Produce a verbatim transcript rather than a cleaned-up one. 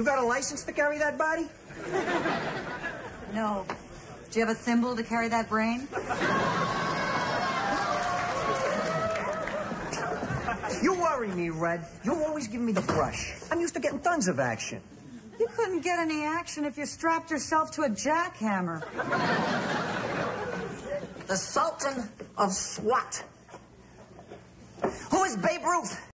You got a license to carry that body? No. Do you have a thimble to carry that brain? You worry me, Red. You always give me the brush. I'm used to getting tons of action. You couldn't get any action if you strapped yourself to a jackhammer. The Sultan of SWAT. Who is Babe Ruth?